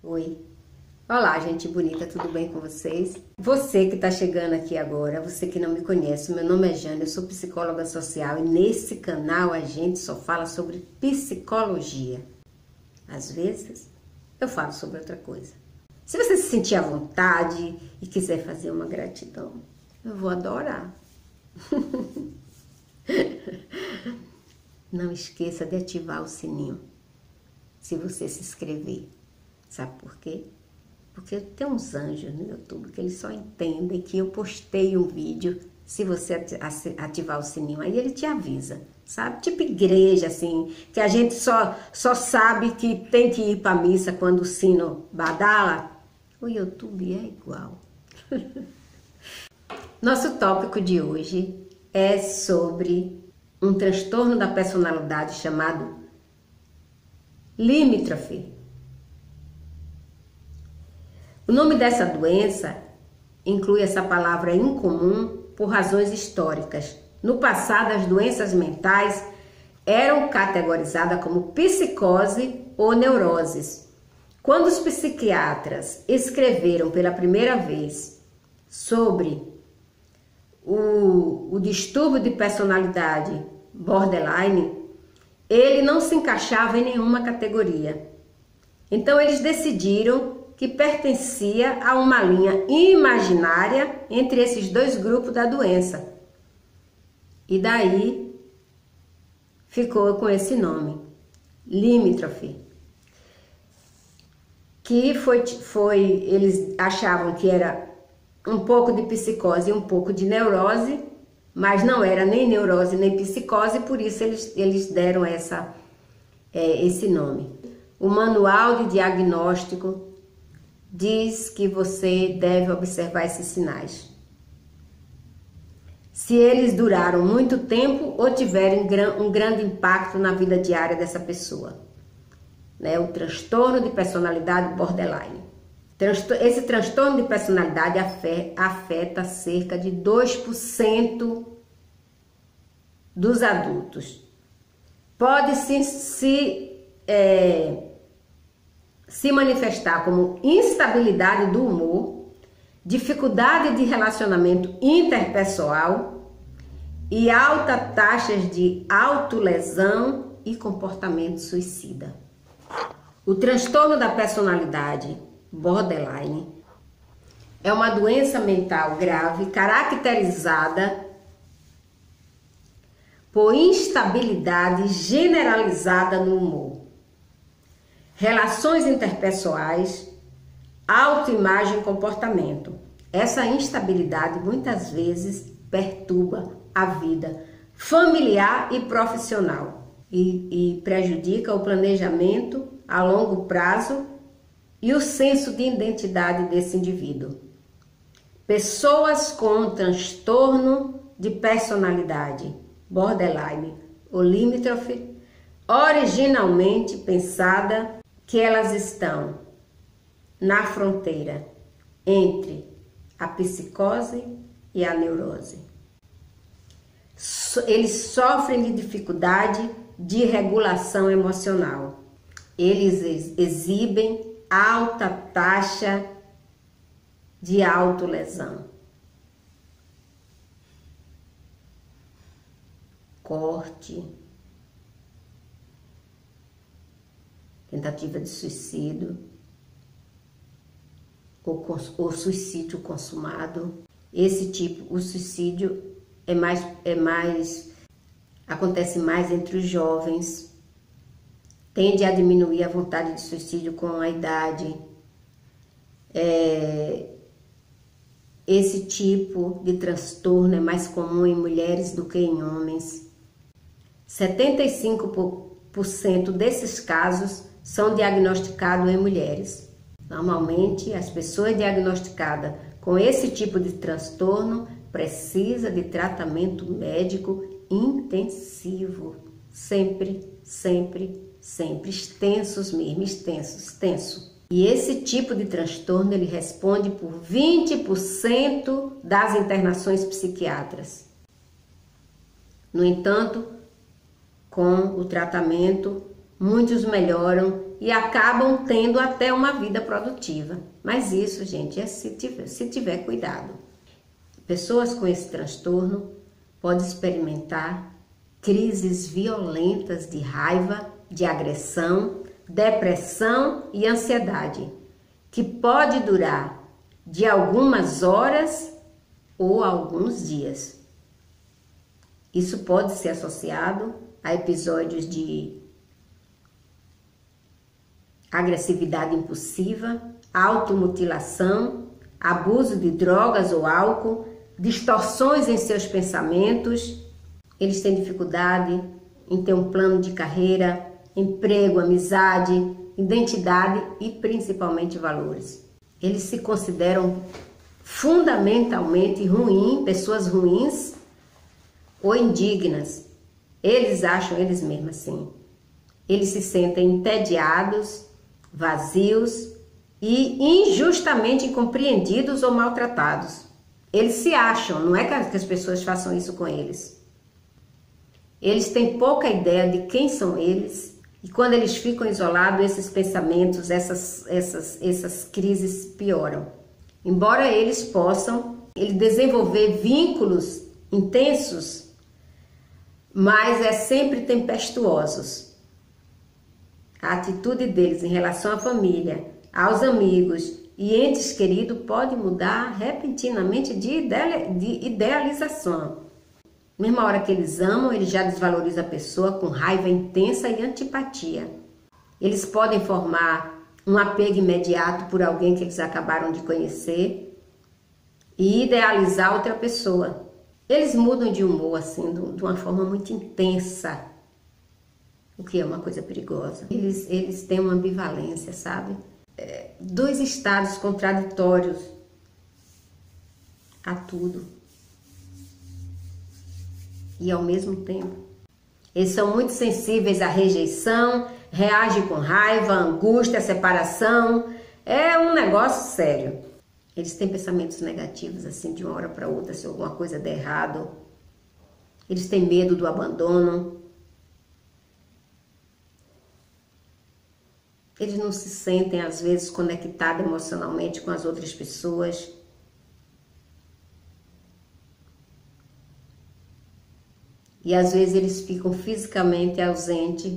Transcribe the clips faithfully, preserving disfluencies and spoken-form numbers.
Oi. Olá, gente bonita, tudo bem com vocês? Você que está chegando aqui agora, você que não me conhece, meu nome é Jane, eu sou psicóloga social e nesse canal a gente só fala sobre psicologia. Às vezes, eu falo sobre outra coisa. Se você se sentir à vontade e quiser fazer uma gratidão, eu vou adorar. Não esqueça de ativar o sininho se você se inscrever. Sabe por quê? Porque tem uns anjos no YouTube que eles só entendem que eu postei um vídeo se você ativar o sininho. Aí ele te avisa, sabe? Tipo igreja, assim, que a gente só, só sabe que tem que ir para missa quando o sino badala. O YouTube é igual. Nosso tópico de hoje é sobre um transtorno da personalidade chamado limítrofe. O nome dessa doença inclui essa palavra incomum por razões históricas. No passado, as doenças mentais eram categorizadas como psicose ou neuroses. Quando os psiquiatras escreveram pela primeira vez sobre o, o distúrbio de personalidade borderline, ele não se encaixava em nenhuma categoria. Então, eles decidiram que pertencia a uma linha imaginária entre esses dois grupos da doença. E daí ficou com esse nome, limítrofe. Que foi, foi, eles achavam que era um pouco de psicose e um pouco de neurose, mas não era nem neurose nem psicose, por isso eles, eles deram essa, é, esse nome. O Manual de Diagnóstico diz que você deve observar esses sinais. Se eles duraram muito tempo ou tiverem um grande impacto na vida diária dessa pessoa. Né? O transtorno de personalidade borderline. Esse transtorno de personalidade afeta cerca de dois por cento dos adultos. Pode se... se é, se manifestar como instabilidade do humor, dificuldade de relacionamento interpessoal e alta taxas de autolesão e comportamento suicida. O transtorno da personalidade borderline é uma doença mental grave caracterizada por instabilidade generalizada no humor, relações interpessoais, autoimagem e comportamento. Essa instabilidade muitas vezes perturba a vida familiar e profissional e, e prejudica o planejamento a longo prazo e o senso de identidade desse indivíduo. Pessoas com transtorno de personalidade borderline ou limítrofe, originalmente pensada que elas estão na fronteira entre a psicose e a neurose. Eles sofrem de dificuldade de regulação emocional. Eles exibem alta taxa de autolesão. Corte, tentativa de suicídio, ou, ou suicídio consumado. Esse tipo, o suicídio é mais, é mais, acontece mais entre os jovens, tende a diminuir a vontade de suicídio com a idade. É, esse tipo de transtorno é mais comum em mulheres do que em homens. setenta e cinco por cento desses casos são diagnosticados em mulheres. Normalmente, as pessoas diagnosticadas com esse tipo de transtorno precisam de tratamento médico intensivo. Sempre, sempre, sempre. Extensos mesmo, extensos, extenso. E esse tipo de transtorno, ele responde por vinte por cento das internações psiquiátricas. No entanto, com o tratamento, muitos melhoram e acabam tendo até uma vida produtiva. Mas isso, gente, é se tiver, se tiver cuidado. Pessoas com esse transtorno podem experimentar crises violentas de raiva, de agressão, depressão e ansiedade, que pode durar de algumas horas ou alguns dias. Isso pode ser associado a episódios de agressividade impulsiva, automutilação, abuso de drogas ou álcool, distorções em seus pensamentos. Eles têm dificuldade em ter um plano de carreira, emprego, amizade, identidade e principalmente valores. Eles se consideram fundamentalmente ruins, pessoas ruins ou indignas. Eles acham eles mesmos assim. Eles se sentem entediados, vazios e injustamente incompreendidos ou maltratados. Eles se acham, não é que as pessoas façam isso com eles. Eles têm pouca ideia de quem são eles e quando eles ficam isolados, esses pensamentos, essas, essas, essas crises pioram. Embora eles possam ele desenvolver vínculos intensos, mas é sempre tempestuosos. A atitude deles em relação à família, aos amigos e entes queridos pode mudar repentinamente de idealização. Mesma hora que eles amam, eles já desvalorizam a pessoa com raiva intensa e antipatia. Eles podem formar um apego imediato por alguém que eles acabaram de conhecer e idealizar outra pessoa. Eles mudam de humor assim, de uma forma muito intensa, o que é uma coisa perigosa. Eles, eles têm uma ambivalência, sabe? É, dois estados contraditórios a tudo. E ao mesmo tempo, eles são muito sensíveis à rejeição, reagem com raiva, angústia, separação. É um negócio sério. Eles têm pensamentos negativos assim de uma hora para outra, se alguma coisa der errado. Eles têm medo do abandono. Eles não se sentem às vezes conectados emocionalmente com as outras pessoas. E às vezes eles ficam fisicamente ausentes,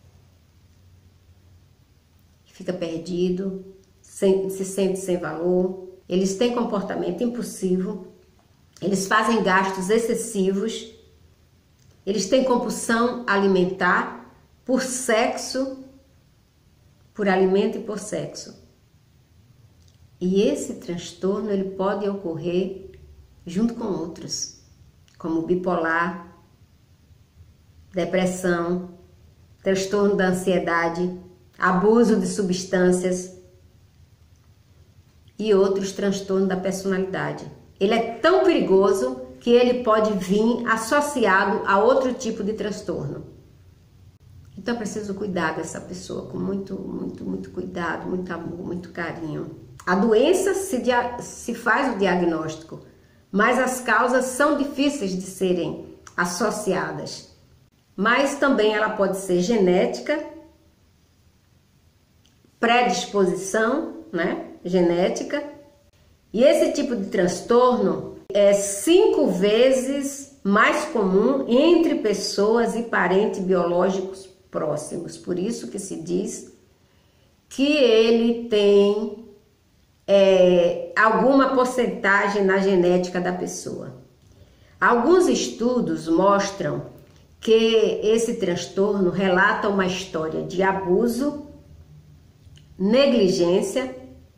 fica perdido, sem, se sente sem valor. Eles têm comportamento impulsivo, eles fazem gastos excessivos, eles têm compulsão alimentar por sexo, por alimento e por sexo. E esse transtorno ele pode ocorrer junto com outros, como bipolar, depressão, transtorno da ansiedade, abuso de substâncias e outros transtornos da personalidade. Ele é tão perigoso que ele pode vir associado a outro tipo de transtorno. Então é preciso cuidar dessa pessoa com muito, muito, muito cuidado, muito amor, muito carinho. A doença se, se faz o diagnóstico, mas as causas são difíceis de serem associadas. Mas também ela pode ser genética, predisposição, né? Genética. E esse tipo de transtorno é cinco vezes mais comum entre pessoas e parentes biológicos próximos. Por isso que se diz que ele tem é, alguma porcentagem na genética da pessoa. Alguns estudos mostram que esse transtorno relata uma história de abuso, negligência,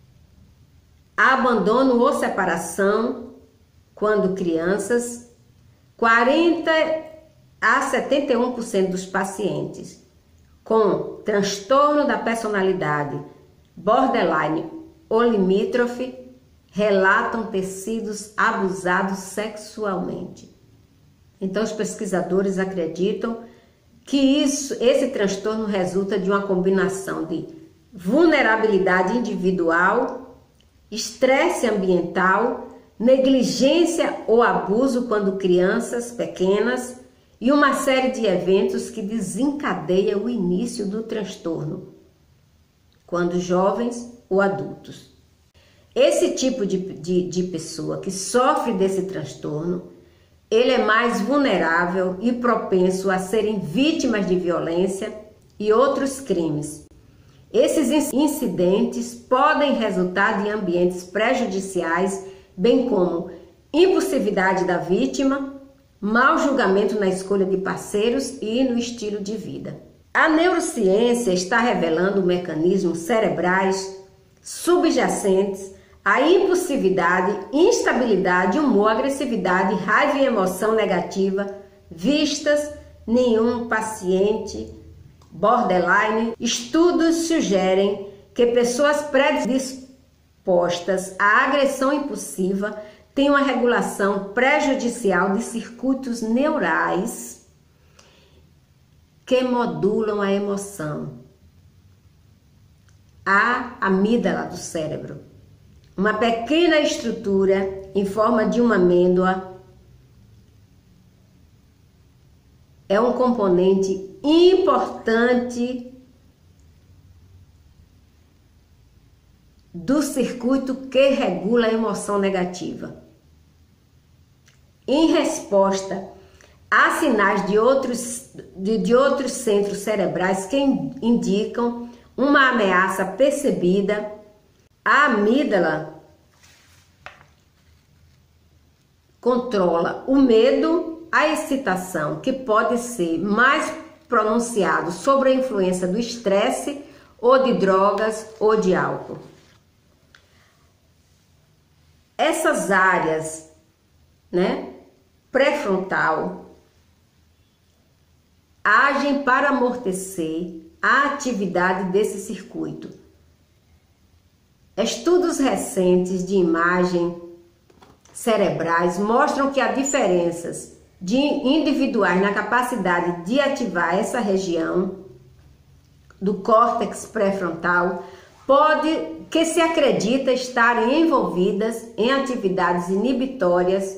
abandono ou separação quando crianças. Quarenta a setenta e um por cento dos pacientes com transtorno da personalidade borderline ou limítrofe relatam ter sido abusados sexualmente. Então, os pesquisadores acreditam que isso, esse transtorno resulta de uma combinação de vulnerabilidade individual, estresse ambiental, negligência ou abuso quando crianças pequenas e uma série de eventos que desencadeia o início do transtorno. quando jovens ou adultos. Esse tipo de, de, de pessoa que sofre desse transtorno, ele é mais vulnerável e propenso a serem vítimas de violência e outros crimes. Esses incidentes podem resultar de ambientes prejudiciais, bem como impulsividade da vítima, mau julgamento na escolha de parceiros e no estilo de vida. A neurociência está revelando mecanismos cerebrais subjacentes à impulsividade, instabilidade, humor, agressividade, raiva e emoção negativa vistas em nenhum paciente borderline. Estudos sugerem que pessoas predispostas à agressão impulsiva têm uma regulação prejudicial de circuitos neurais que modulam a emoção. A amígdala do cérebro, uma pequena estrutura em forma de uma amêndoa, é um componente importante do circuito que regula a emoção negativa. Em resposta a sinais de outros, de, de outros centros cerebrais que indicam uma ameaça percebida, a amígdala controla o medo, a excitação, que pode ser mais pronunciado sobre a influência do estresse ou de drogas ou de álcool. Essas áreas, né, pré-frontal, agem para amortecer a atividade desse circuito. Estudos recentes de imagem cerebrais mostram que há diferenças de individuais na capacidade de ativar essa região do córtex pré-frontal, pode que se acredita estarem envolvidas em atividades inibitórias,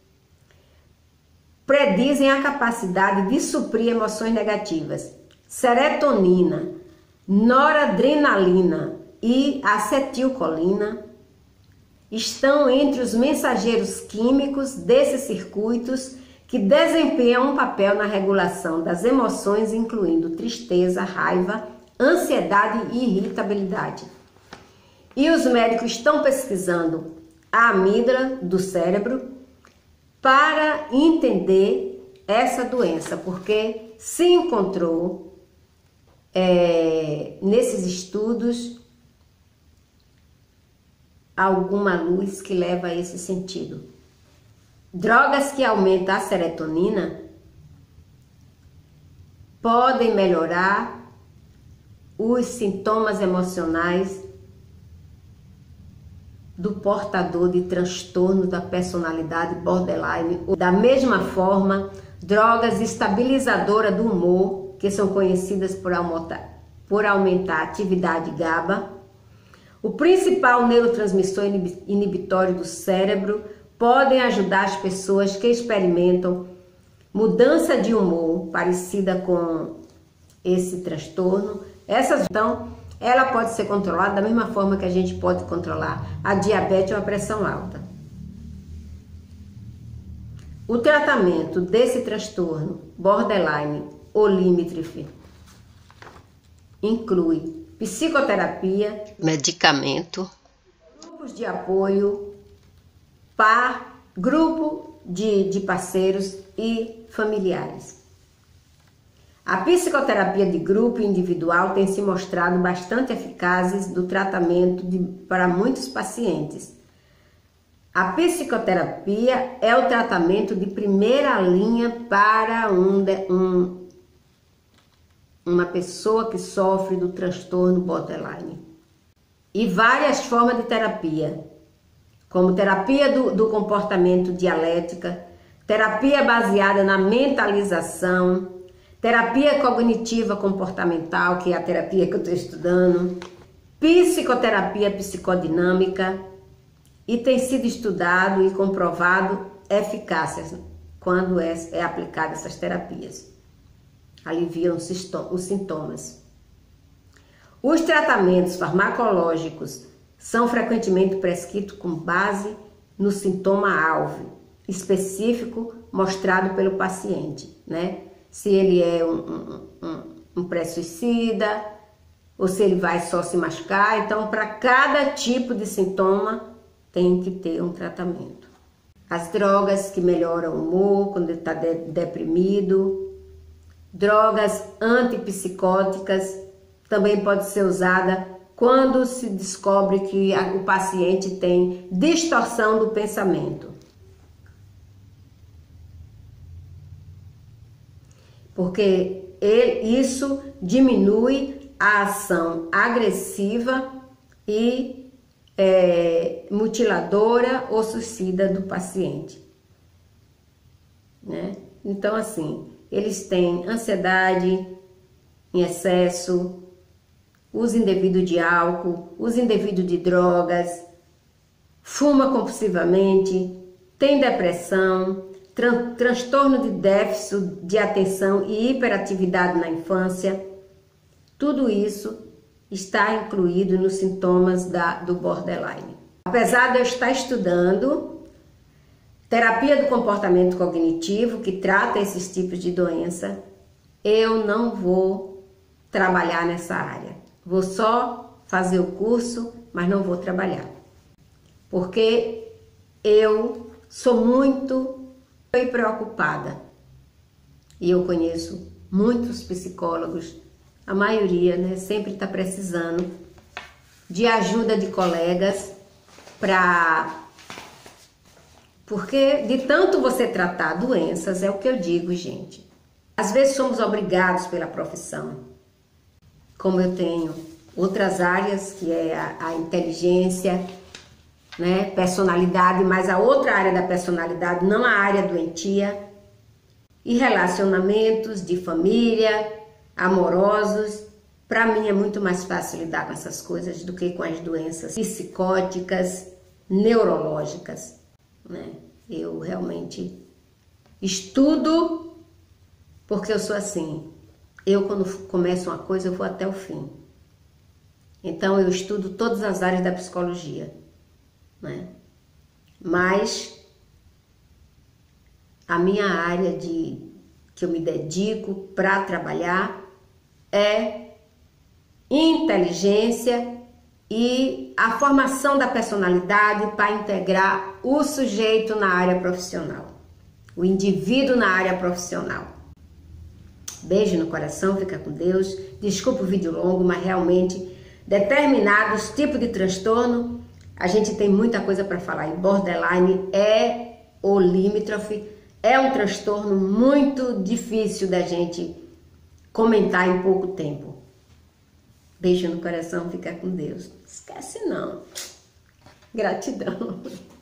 predizem a capacidade de suprir emoções negativas. Serotonina, noradrenalina e acetilcolina estão entre os mensageiros químicos desses circuitos que desempenham um papel na regulação das emoções, incluindo tristeza, raiva, ansiedade e irritabilidade. E os médicos estão pesquisando a amígdala do cérebro para entender essa doença, porque se encontrou é, nesses estudos alguma luz que leva a esse sentido. Drogas que aumentam a serotonina podem melhorar os sintomas emocionais do portador de transtorno da personalidade borderline. Da mesma forma, drogas estabilizadoras do humor, que são conhecidas por aumentar, por aumentar a atividade GABA, o principal neurotransmissor inibitório do cérebro, podem ajudar as pessoas que experimentam mudança de humor parecida com esse transtorno. Essas, então, ela pode ser controlada da mesma forma que a gente pode controlar a diabetes ou a pressão alta. O tratamento desse transtorno borderline ou limítrofe inclui psicoterapia, medicamento, grupos de apoio, par, grupo de, de parceiros e familiares. A psicoterapia de grupo e individual tem se mostrado bastante eficazes do tratamento de, para muitos pacientes. A psicoterapia é o tratamento de primeira linha para um, um, uma pessoa que sofre do transtorno borderline. E várias formas de terapia, como terapia do, do comportamento dialética, terapia baseada na mentalização, terapia cognitiva comportamental, que é a terapia que eu estou estudando, psicoterapia psicodinâmica, e tem sido estudado e comprovado eficácias quando é, é aplicada essas terapias. Aliviam os sintomas. Os tratamentos farmacológicos são frequentemente prescritos com base no sintoma-alvo específico mostrado pelo paciente, né? Se ele é um, um, um, um pré-suicida ou se ele vai só se machucar. Então, para cada tipo de sintoma, tem que ter um tratamento. As drogas que melhoram o humor quando ele está de, deprimido, drogas antipsicóticas, também pode ser usada quando se descobre que a, o paciente tem distorção do pensamento. Porque ele, isso diminui a ação agressiva e é, mutiladora ou suicida do paciente, né? Então, assim, eles têm ansiedade em excesso, uso indevido de álcool, uso indevido de drogas, fuma compulsivamente, tem depressão, tran transtorno de déficit de atenção e hiperatividade na infância. Tudo isso está incluído nos sintomas da, do borderline. Apesar de eu estar estudando terapia do comportamento cognitivo, que trata esses tipos de doença, eu não vou trabalhar nessa área. Vou só fazer o curso, mas não vou trabalhar. Porque eu sou muito preocupada. E eu conheço muitos psicólogos, a maioria, né, sempre está precisando de ajuda de colegas para... Porque de tanto você tratar doenças, é o que eu digo, gente. Às vezes somos obrigados pela profissão. Como eu tenho outras áreas, que é a, a inteligência, né, personalidade, mas a outra área da personalidade, não a área doentia, e relacionamentos de família, amorosos. Para mim é muito mais fácil lidar com essas coisas do que com as doenças psicóticas, neurológicas, né? Eu realmente estudo porque eu sou assim. Eu, quando começo uma coisa, eu vou até o fim. Então eu estudo todas as áreas da psicologia, né? Mas a minha área de que eu me dedico para trabalhar é inteligência e a formação da personalidade para integrar o sujeito na área profissional, o indivíduo na área profissional. Beijo no coração, fica com Deus. Desculpa o vídeo longo, mas realmente determinados tipos de transtorno, a gente tem muita coisa para falar. E borderline é o limítrofe, é um transtorno muito difícil da gente comentar em pouco tempo. Beijo no coração, fica com Deus. Não esquece não. Gratidão.